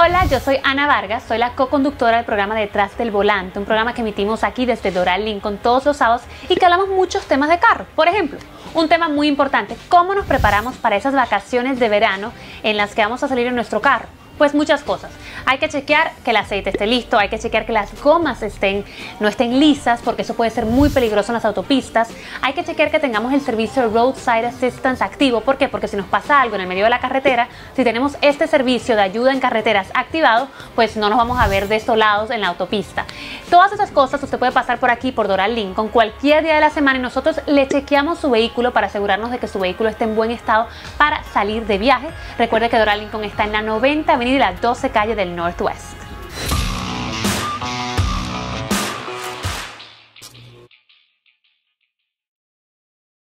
Hola, yo soy Ana Vargas, soy la co-conductora del programa Detrás del Volante, un programa que emitimos aquí desde Doral Lincoln todos los sábados y que hablamos muchos temas de carro. Por ejemplo, un tema muy importante, ¿cómo nos preparamos para esas vacaciones de verano en las que vamos a salir en nuestro carro? Pues muchas cosas. Hay que chequear que el aceite esté listo, hay que chequear que las gomas no estén lisas porque eso puede ser muy peligroso en las autopistas. Hay que chequear que tengamos el servicio Roadside Assistance activo. ¿Por qué? Porque si nos pasa algo en el medio de la carretera, si tenemos este servicio de ayuda en carreteras activado, pues no nos vamos a ver desolados en la autopista. Todas esas cosas usted puede pasar por aquí, por Doral Lincoln, cualquier día de la semana y nosotros le chequeamos su vehículo para asegurarnos de que su vehículo esté en buen estado para salir de viaje. Recuerde que Doral Lincoln está en la 90 Avenida y la 12 calle del Northwest.